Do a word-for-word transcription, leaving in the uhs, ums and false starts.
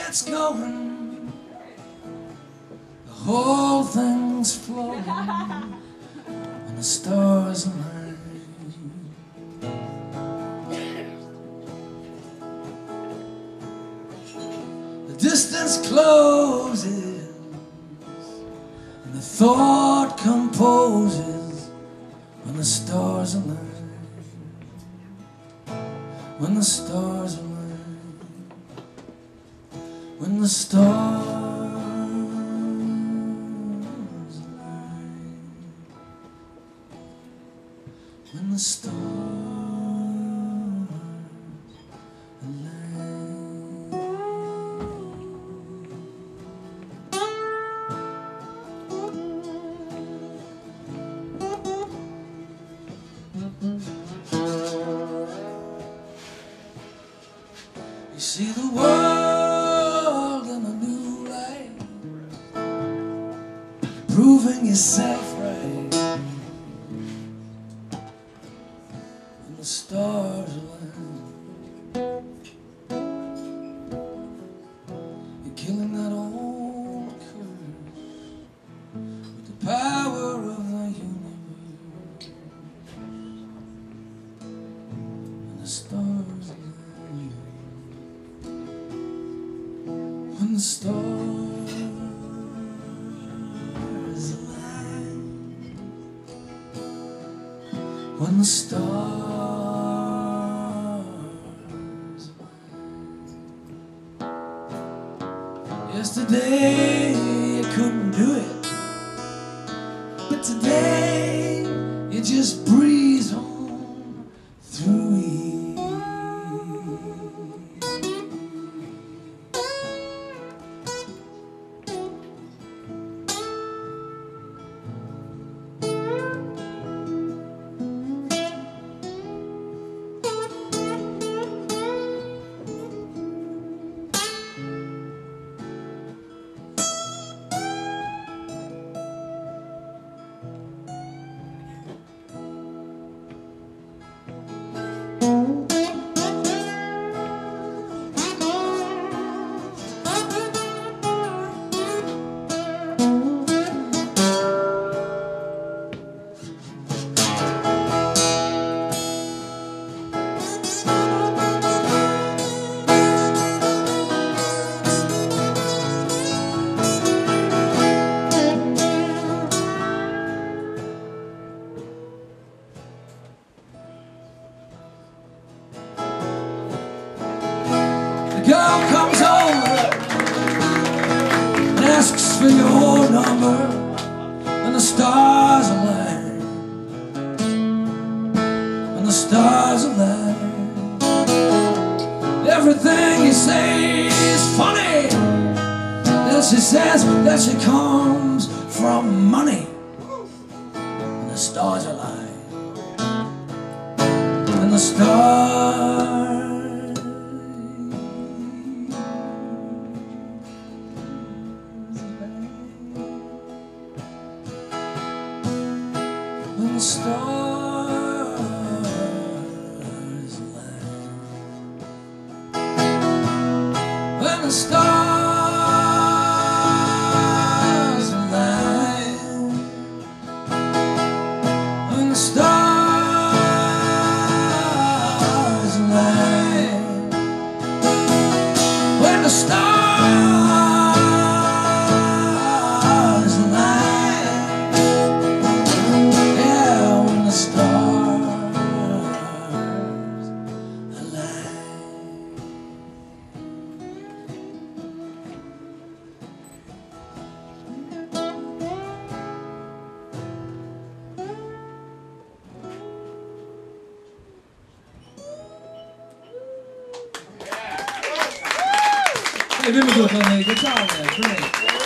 gets going, the whole thing's flowing, and the stars align. The distance closes, and the thought composes, when the stars align. When the stars align. When the stars align. When the stars align. You see the world in a new light, proving yourself right. When the stars align, you're killing that old curse with the power of the universe. When the stars align. When the stars align. When the stars align. Yesterday you couldn't do it, but today you just breeze on through it. The girl comes over and asks for your number, and the stars align. And the stars align. Everything you say is funny. Then she says that she comes from money. And the stars align. And the stars When the stars align. When the stars align. When the stars align. When the stars align. E abbiamo fatto una giocata,